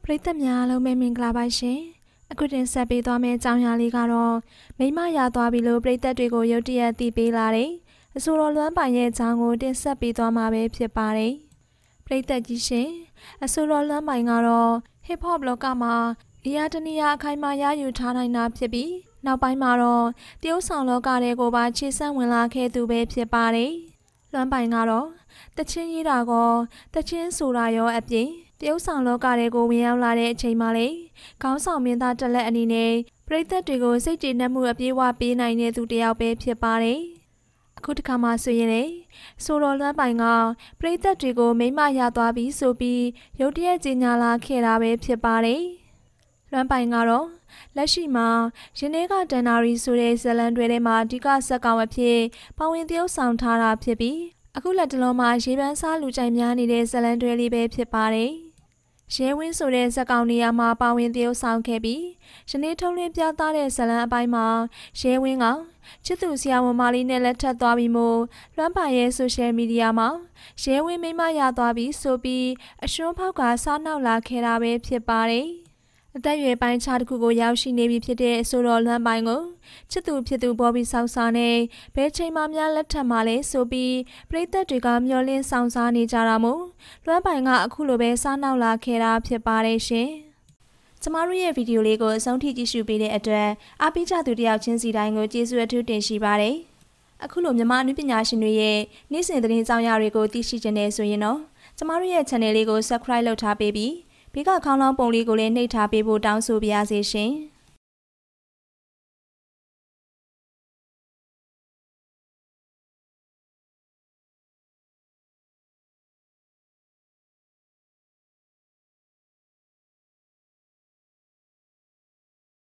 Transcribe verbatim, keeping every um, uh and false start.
ပရိသတ်များလုံးပဲမင်္ဂလာပါရှင်အခုတင်ဆက်ပေးသွားမယ့်အကြောင်းအရာလေးကတော့မိမရသွားပြီလို့ပရိသတ်တွေကိုရုတ်တရက်သိပေးလာတယ်အဆိုတော်လွမ်းပိုင်ရဲ့အကြောင်းကိုတင်ဆက်ပေးသွားမှာပဲဖြစ်ပါတယ်ပရိသတ်ကြီးရှင်အဆိုတော်လွမ်းပိုင်ကတော့ hip hop လောကမှာနေရာတနေရာအခိုင်အမာရယူထားနိုင်တာဖြစ်ပြီးနောက်ပိုင်းမှာတော့တရုတ်ဆောင်လောကတွေကိုပါခြေဆန့်ဝင်လာခဲ့သူပဲဖြစ်ပါတယ်လွမ်းပိုင်ကတော့တချင်းရေးတာကောတချင်းဆိုတာရောအပြင်တရုတ်ဆောင်လောကတွေကိုဝင်ရောက်လာတဲ့အချိန်မှာလေခေါင်းဆောင်မင်းသားတက်လက်အနေနဲ့ပရိသတ်တွေကိုစိတ်ကြည်နက်မှုအပြည့်အဝပေးနိုင်တဲ့သူတစ်ယောက်ပဲဖြစ်ပါတယ်အခုတစ်ခါမှဆိုရင်လေဆိုတော်လွမ်းပိုင်ကပရိသတ်တွေကိုမိမရသွားပြီးဆိုပြီးရုတ်တရက်ကြီးညာလာခဲ့တာပဲဖြစ်ပါတယ်လွမ်းပိုင်ကတော့လက်ရှိမှာရင်းနှီးကတန်နာရီဆိုတဲ့ဇလန်တွေထဲမှာအဓိကဇက်ကောင်အဖြစ်ပါဝင်တရုတ်ဆောင်ထားတာဖြစ်ပြီးအခုလက်တလုံးမှာရေပန်းစားလူကြိုက်များနေတဲ့ဇလန်တွေလေးပဲဖြစ်ပါတယ်ရဲဝင်းဆိုတဲ့ဇက်ကောင်နေရာမှာပါဝင်တရုတ်ဆောင်ခဲ့ပြီးယနေ့ထုံးလင်းပြသတဲ့ဇလန်အပိုင်းမှာရဲဝင်းကချစ်သူဆရာဝန်မလေးနဲ့လက်ထပ်သွားပြီးမို့လွမ်းပိုင်ရဲ့ဆိုရှယ်မီဒီယာမှာရဲဝင်းမိမရသွားပြီးဆိုပြီးအရှုံးဖောက်ကစားနောက်လာခဲ့တာပဲဖြစ်ပါတယ်အသက်အရွယ်ပိုင်းခြားတစ်ခုကိုရောက်ရှိနေပြီဖြစ်တဲ့အဆိုတော်လွမ်းပိုင်ကိုချစ်သူဖြစ်သူပေါ်ပြီးဆောက်စားနေဘယ်ချိန်မှများလက်ထပ်မှလဲဆိုပြီးပရိသတ်တွေကမျှော်လင့်ဆောင်စားနေကြတာမို့လွမ်းပိုင်ကအခုလိုပဲစားနောက်လာခဲ့တာဖြစ်ပါတယ်ရှင်ကျမတို့ရဲ့ဗီဒီယိုလေးကိုအဆုံးထိကြည့်ရှုပေးတဲ့အတွက်အားပေးကြသူတယောက်ချင်းစီတိုင်းကိုကျေးဇူးအထူးတင်ရှိပါတယ်အခုလိုမြန်မာအနုပညာရှင်တွေရဲ့နေ့စဉ်သတင်းကြောင်းရာတွေကိုသိရှိကြနေဆိုရင်တော့ကျမတို့ရဲ့ channel လေးကို subscribe လုပ်ထားပေးပြီးဘေးကခေါင်းလောင်းပုံလေးကိုလည်းနှိပ်ထားပေးဖို့တောင်းဆိုပါရစေရှင်